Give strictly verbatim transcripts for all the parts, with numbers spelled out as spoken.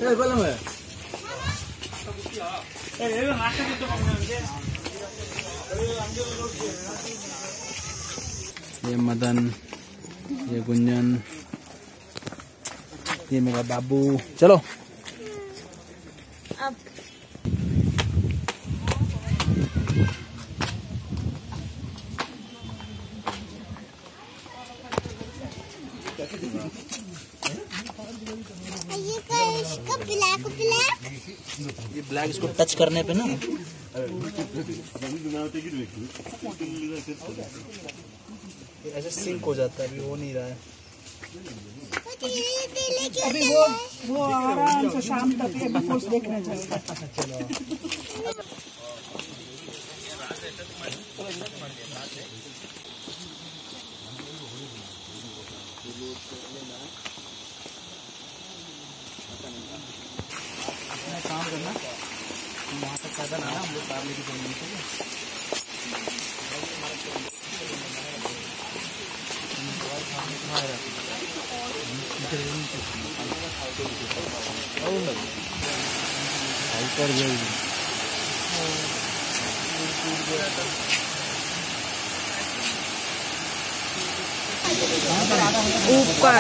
ये मदन, ये गुंजन, ये मेरा बाबू। चलो अब ये का इसका ब्लैक ब्लैक ये ब्लैक इसको टच करने पे ना ऐसे सिंक हो जाता है। अभी हो नहीं रहा है। अभी वो वो आराम से शाम तक ये फोर्स देखना चाहिए। काम करना वहाँ तक पैदल आना, हम लोग कार लेके चलेंगे। ऊपर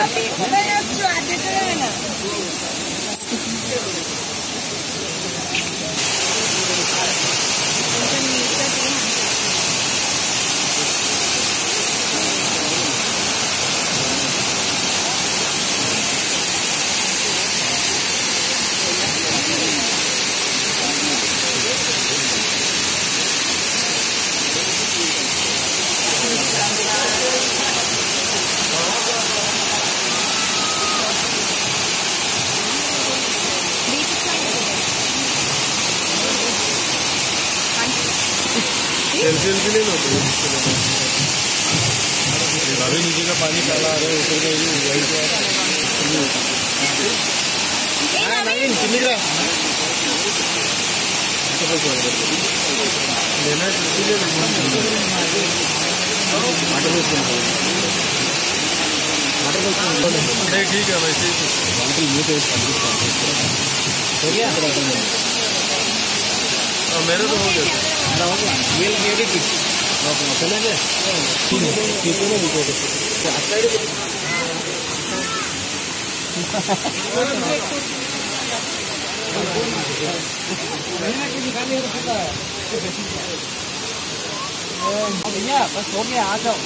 सेल्फी ले लो तो अभी नीचे का पानी काला आ रहा है, ऊपर का नहीं कितनी का लेना ठीक है वैसे हो गया मेरे तो हो गया चलेंगे। भैया बस हो गया, आ जाओ।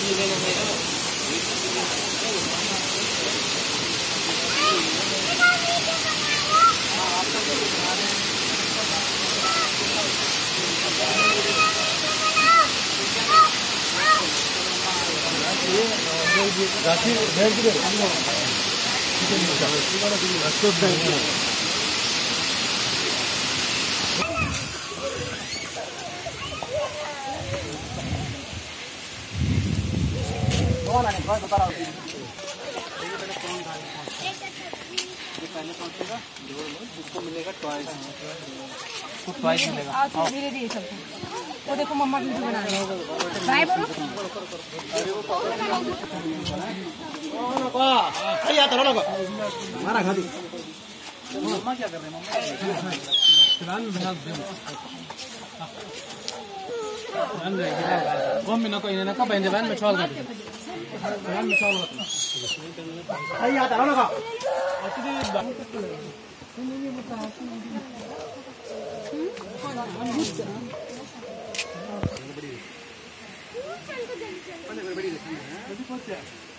राखी भेज दे बता रहा हूँ पहले पहुंचेगा उसको मिलेगा ट्वाइस, उसको ट्वाइस मिलेगा। धीरे धीरे चलते वो देखो मम्मा वीडियो बना रही है। बाय बोलो हमारा खा दी। मम्मा क्या कर रहे हैं? मम्मा में नको इन्हें नको बहन जवान में छोड़ दो, जवान में छोड़ दो। अरे यार तारा लगा एक्चुअली